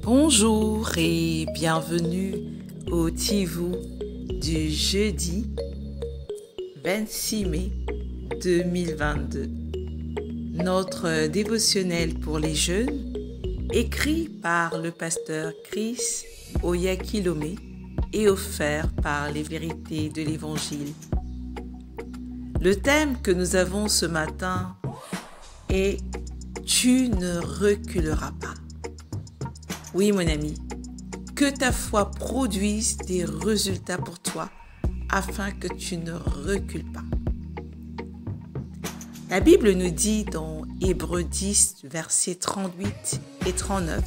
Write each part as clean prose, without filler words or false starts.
Bonjour et bienvenue au Tivou du jeudi 26 mai 2022. Notre dévotionnel pour les jeunes, écrit par le pasteur Chris Oyakilome et offert par les vérités de l'Évangile. Le thème que nous avons ce matin est « Tu ne reculeras pas ». Oui, mon ami, que ta foi produise des résultats pour toi afin que tu ne recules pas. La Bible nous dit dans Hébreux 10, versets 38 et 39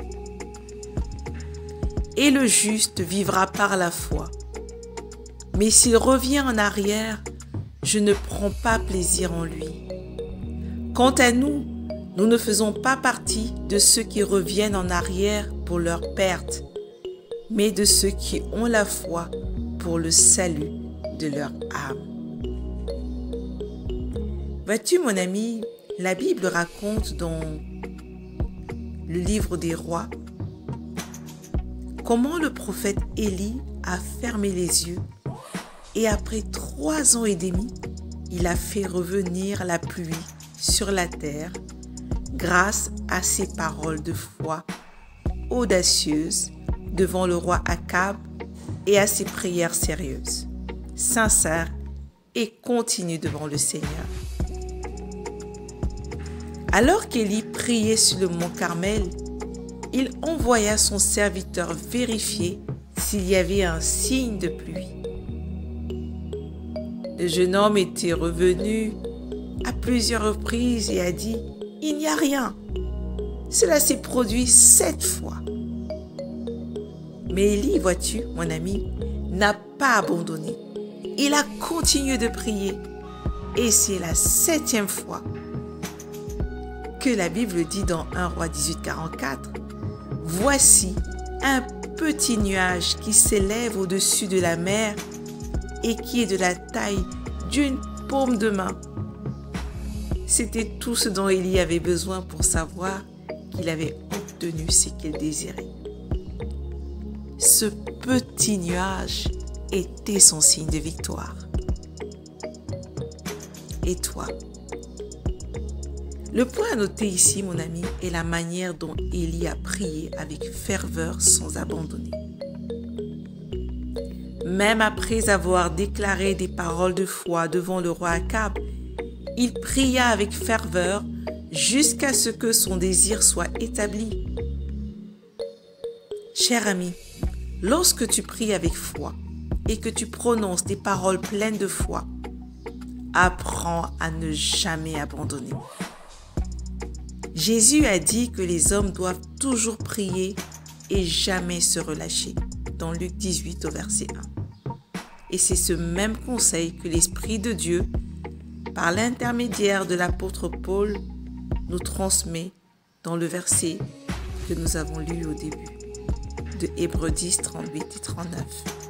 « Et le juste vivra par la foi. Mais s'il revient en arrière, je ne prends pas plaisir en lui. Quant à nous, nous ne faisons pas partie de ceux qui reviennent en arrière pour leur perte, mais de ceux qui ont la foi pour le salut de leur âme. » Vois-tu, mon ami, la Bible raconte dans le livre des rois comment le prophète Élie a fermé les yeux et après 3 ans et demi, il a fait revenir la pluie sur la terre grâce à ses paroles de foi audacieuses devant le roi Akab et à ses prières sérieuses, sincères et continues devant le Seigneur. Alors qu'Élie priait sur le mont Carmel, il envoya son serviteur vérifier s'il y avait un signe de pluie. Le jeune homme était revenu à plusieurs reprises et a dit « Il n'y a rien. Cela s'est produit 7 fois. » Mais Élie, vois-tu, mon ami, n'a pas abandonné. Il a continué de prier. Et c'est la 7e fois que la Bible dit dans 1 Roi 18, 44 « Voici un petit nuage qui s'élève au-dessus de la mer et qui est de la taille d'une paume de main. » C'était tout ce dont Élie avait besoin pour savoir qu'il avait obtenu ce qu'il désirait. Ce petit nuage était son signe de victoire. Et toi? Le point à noter ici, mon ami, est la manière dont Élie a prié avec ferveur sans abandonner. Même après avoir déclaré des paroles de foi devant le roi Akab, il pria avec ferveur jusqu'à ce que son désir soit établi. Cher ami, lorsque tu pries avec foi et que tu prononces des paroles pleines de foi, apprends à ne jamais abandonner. Jésus a dit que les hommes doivent toujours prier et jamais se relâcher, dans Luc 18 au verset 1. Et c'est ce même conseil que l'Esprit de Dieu, par l'intermédiaire de l'apôtre Paul, nous transmet dans le verset que nous avons lu au début, de Hébreux 10, 38 et 39.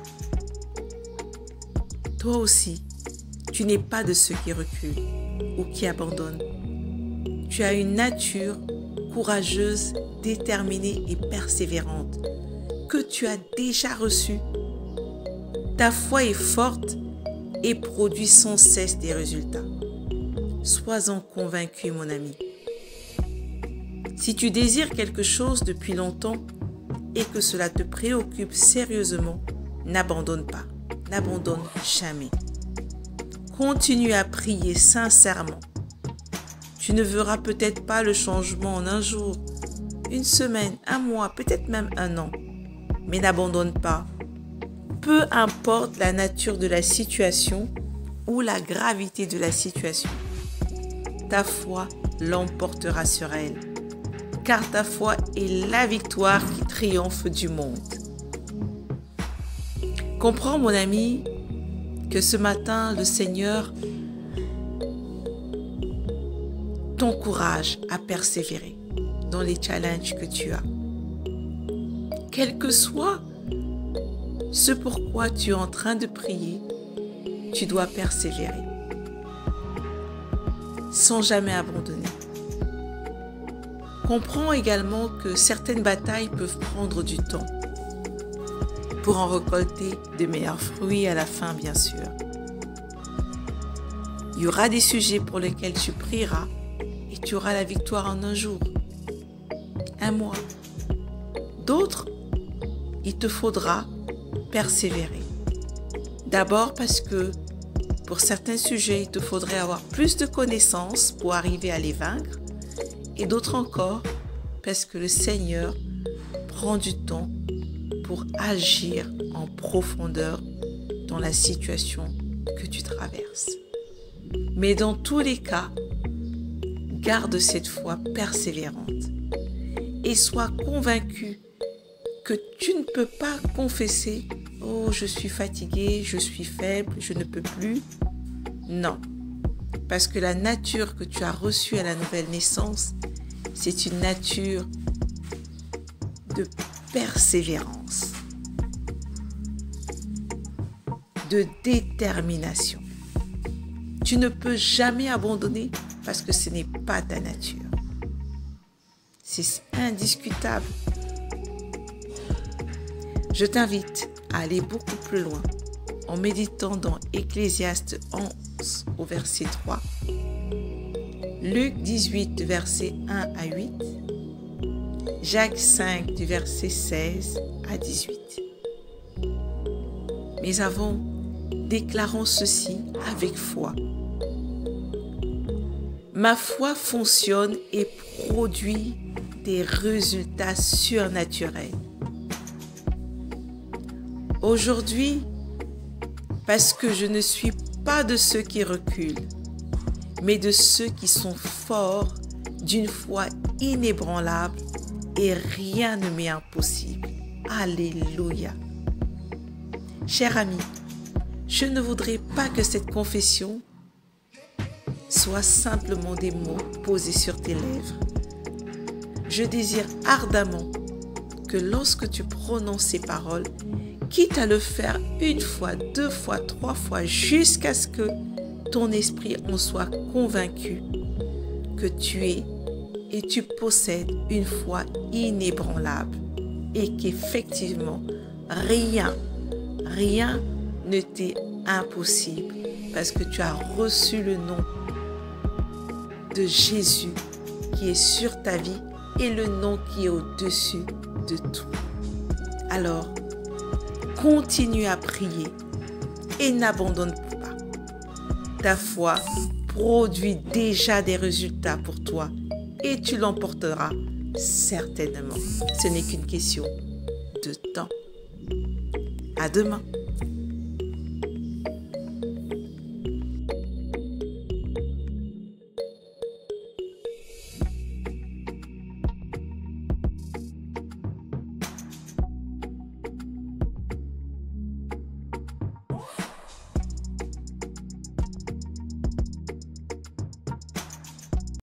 Toi aussi, tu n'es pas de ceux qui reculent ou qui abandonnent. Tu as une nature courageuse, déterminée et persévérante que tu as déjà reçue. Ta foi est forte et produit sans cesse des résultats. Sois-en convaincu, mon ami. Si tu désires quelque chose depuis longtemps et que cela te préoccupe sérieusement, n'abandonne pas, n'abandonne jamais. Continue à prier sincèrement. Tu ne verras peut-être pas le changement en un jour, une semaine, un mois, peut-être même un an. Mais n'abandonne pas. Peu importe la nature de la situation ou la gravité de la situation, ta foi l'emportera sur elle, car ta foi est la victoire qui triomphe du monde. Comprends, mon ami, que ce matin, le Seigneur t'encourage à persévérer dans les challenges que tu as. Quel que soit ce pourquoi tu es en train de prier, tu dois persévérer sans jamais abandonner. Comprends également que certaines batailles peuvent prendre du temps pour en récolter de meilleurs fruits à la fin, bien sûr. Il y aura des sujets pour lesquels tu prieras et tu auras la victoire en un jour, un mois. D'autres, il te faudra persévérer. D'abord parce que pour certains sujets, il te faudrait avoir plus de connaissances pour arriver à les vaincre. Et d'autres encore parce que le Seigneur prend du temps pour agir en profondeur dans la situation que tu traverses. Mais dans tous les cas, garde cette foi persévérante et sois convaincu que tu ne peux pas confesser « Oh, je suis fatigué, je suis faible, je ne peux plus ». Non, parce que la nature que tu as reçue à la nouvelle naissance, c'est une nature de persévérance, de détermination. Tu ne peux jamais abandonner parce que ce n'est pas ta nature. C'est indiscutable. Je t'invite à aller beaucoup plus loin en méditant dans Ecclésiaste 11 au verset 3, Luc 18 du verset 1 à 8, Jacques 5 du verset 16 à 18. Mais avant, déclarons ceci avec foi. Ma foi fonctionne et produit des résultats surnaturels. Aujourd'hui, parce que je ne suis pas de ceux qui reculent, mais de ceux qui sont forts d'une foi inébranlable et rien ne m'est impossible. Alléluia. Cher ami, je ne voudrais pas que cette confession soit simplement des mots posés sur tes lèvres. Je désire ardemment que lorsque tu prononces ces paroles, quitte à le faire une fois, deux fois, trois fois, jusqu'à ce que ton esprit en soit convaincu que tu es et tu possèdes une foi inébranlable et qu'effectivement, rien ne t'est impossible parce que tu as reçu le nom de Jésus qui est sur ta vie et le nom qui est au-dessus de tout. Alors, continue à prier et n'abandonne pas. Ta foi produit déjà des résultats pour toi et tu l'emporteras certainement. Ce n'est qu'une question de temps. À demain.